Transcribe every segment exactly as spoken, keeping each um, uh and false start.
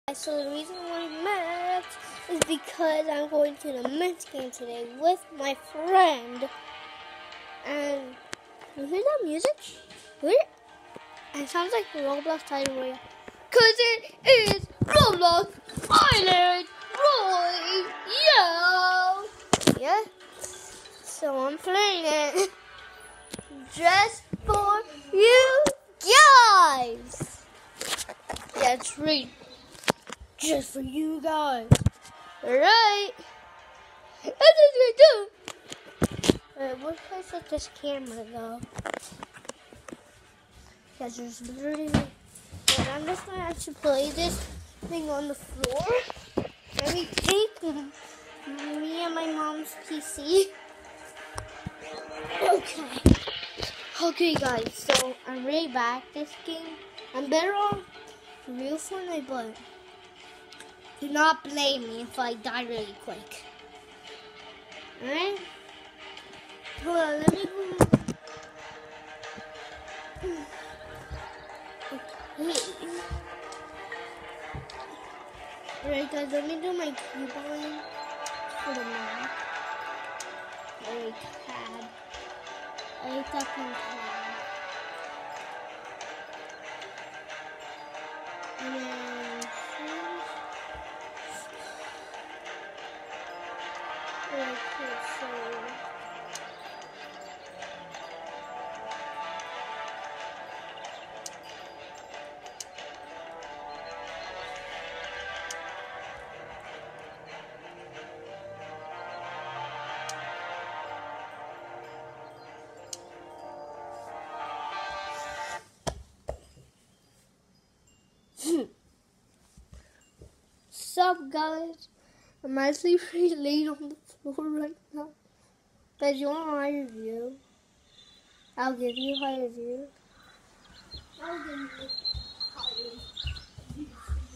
So the reason why Mets is because I'm going to the Mets game today with my friend. And you hear that music? Hear it? It sounds like the Roblox Title Royale. Cause it is Roblox Island Royale. Yeah. So I'm playing it just for you guys. That's right. Just for you guys. Alright. That's what we do. Alright, where can I set this camera though? Because there's literally. And I'm just gonna actually play this thing on the floor. Let me take me and my mom's P C. Okay. Okay guys, so I'm really bad at this game. I'm better on real Fortnite, but do not blame me if I die really quick. Alright? Hold on, let me go. Okay. Alright guys, let me do my keyboard for the map. Alright, tab. I tap on tab. And then okay, so sup guys? I'm actually pretty late on the floor right now. Guys, you want a high review? I'll give you a high review. I'll give you a high review.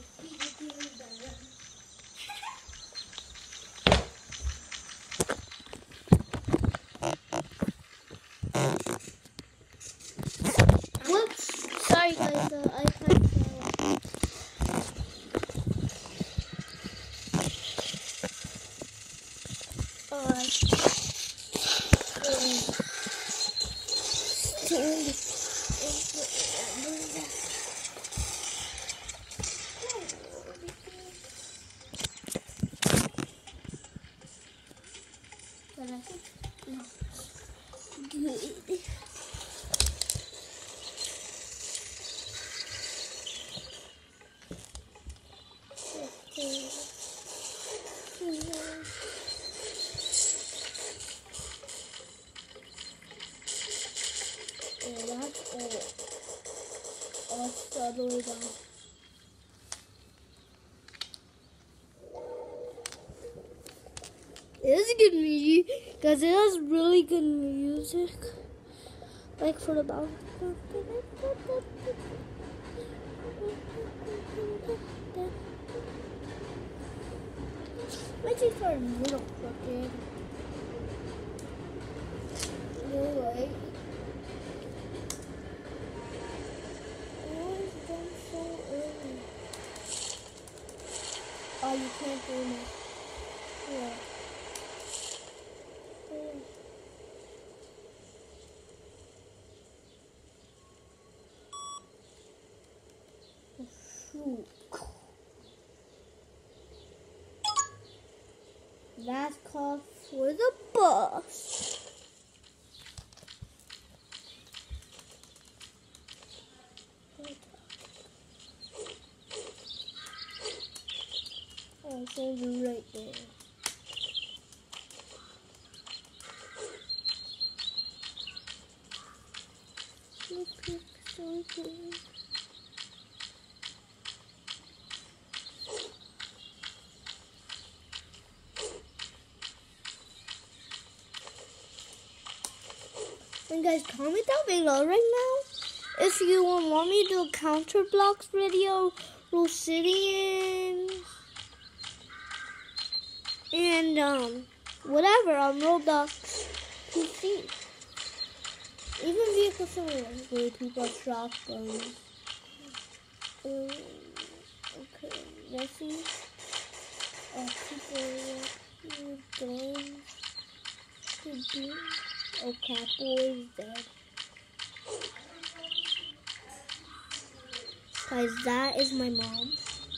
Whoops! Sorry guys, the iPad fell. That's all. All the way down. It is good music, because it has really good music. Like for the background. My teeth are a little crooked. Anyway. Oh, you can't do it. Yeah. Shoot. Last call for the bus. Oh, it's right there. Okay, so good. And guys, comment down below right now if you want me to do a counter blocks video, Rosinian, and um whatever on Roblox P C. Even vehicle simulators where people have shotguns. Um, okay. Messi, uh, people going to do. Oh, Capo is dead. Guys, that is my mom.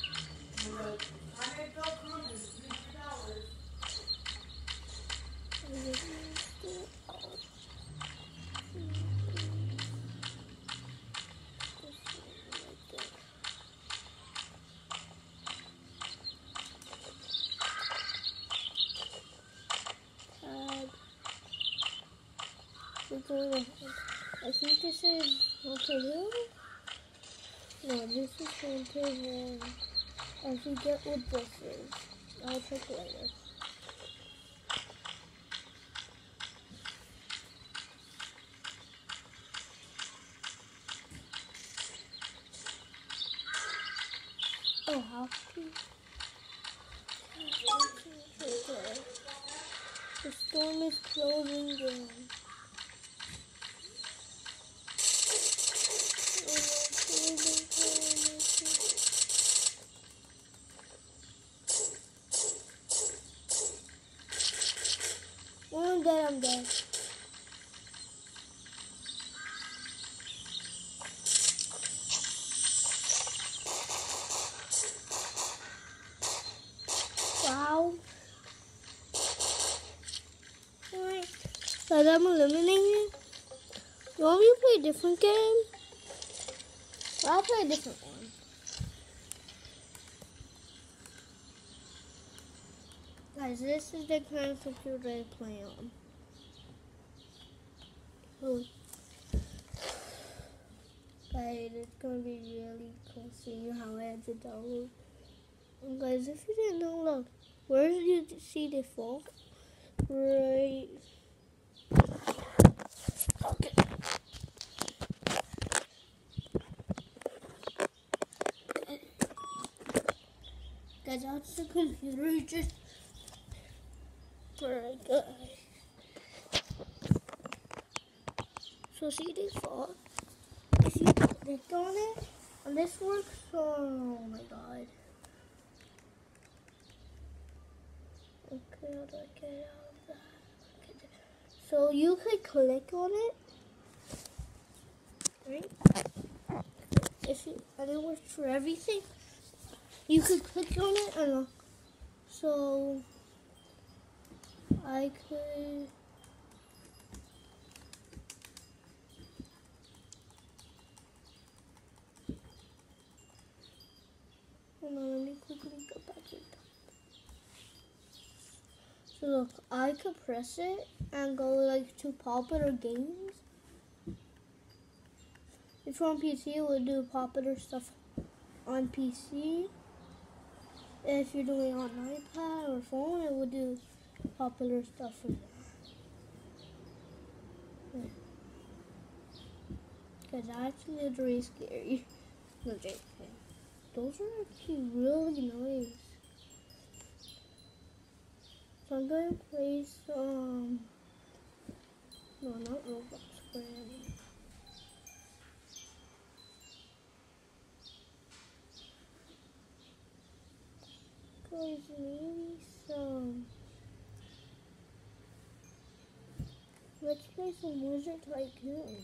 We're going to, I think this is Montreal. No, this is Montreal. I forget what this is. I'll check later. Oh, how cute. The storm is closing down. Oh, I'm dead, I'm dead. Wow. Alright. So I'm eliminating. You want me to play a different game? Well, I'll play a different one. Guys, this is the kind of computer I play on. Oh. Guys, it's gonna be really cool seeing how I had to download. And guys, if you didn't know, look, where did you see the fault? Right. Okay. Guys, that's the computer just for guys. So see the fault? If you click on it, and this works, oh my god. Okay, how do I get out of that? Okay. So you could click on it, right? If you, and it works for everything. You could click on it, and so I could. Hold on, let me quickly go back in. So look, I could press it and go like to popular games. If you're on P C, it would do popular stuff on P C. If you're doing it on iPad or phone, it would do popular stuff for that. Because that's literally scary. No, J K. Those are actually really nice. So I'm going to play some. No, not Roblox. Brand. Guys, maybe some. Let's play some Wizard Tycoon.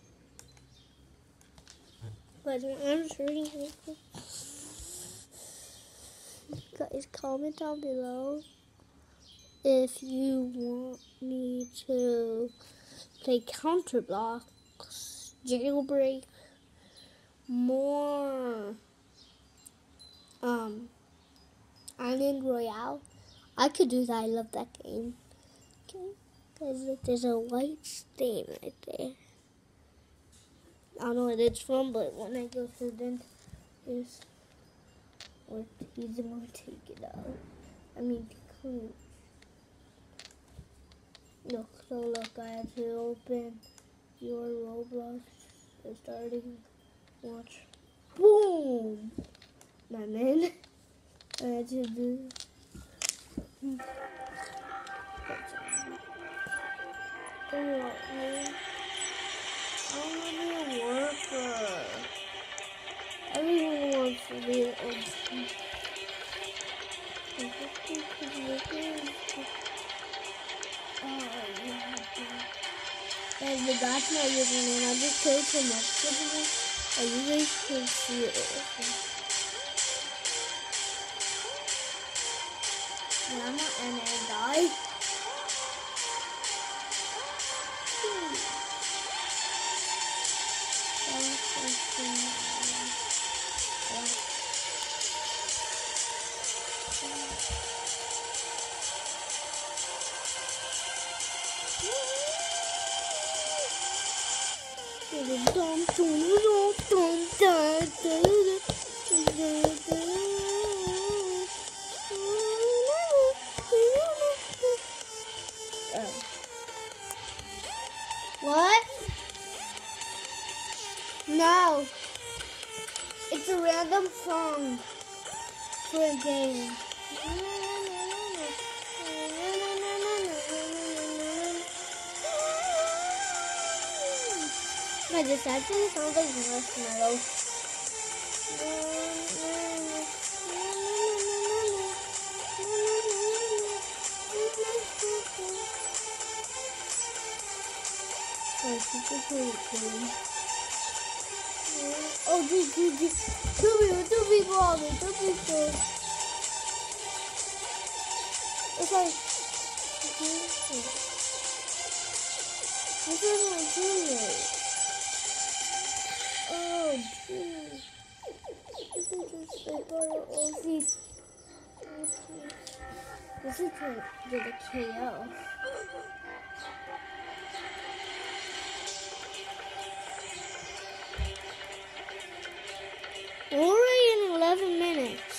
Guys, I'm searching for. Guys, comment down below if you want me to play Counterblocks, Jailbreak, more um Island Royale. I could do that. I love that game. Okay, guys, look, there's a white stain right there. I don't know what it's from, but when I go to the dentist, or he's going to take it out. I mean, clean. Look, so look, I have to open your Roblox and starting watch. Boom! My man. I had to do. Oh, man. I'm a worker. Everyone wants to be a And the that's my username. I just created some multiple and you guys can see it. And I'm not an guy. What? No. It's a random song for a game. No, this actually sounds like Marshmallow. Oh, dude, dude, dude. Two people, two people on me, two people. It's like, this is my teammate. Oh, jeez. This is just like one of all these. This is to get a K O. We're already in eleven minutes.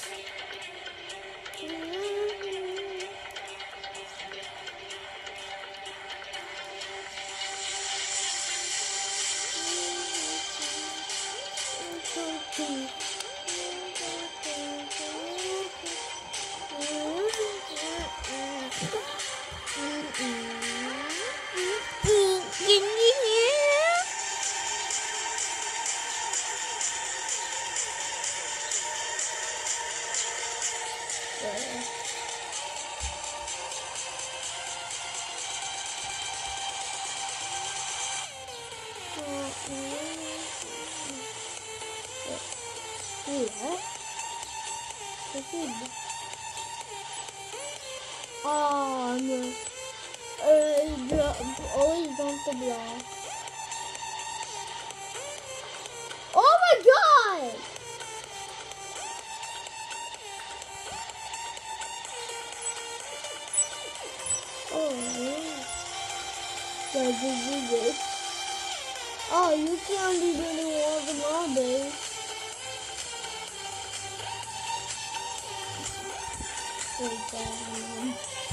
Oh no. Uh, always dump the block. Oh my god! Oh man. So I just do this. Oh, you can't be doing all the nowadays. Wait,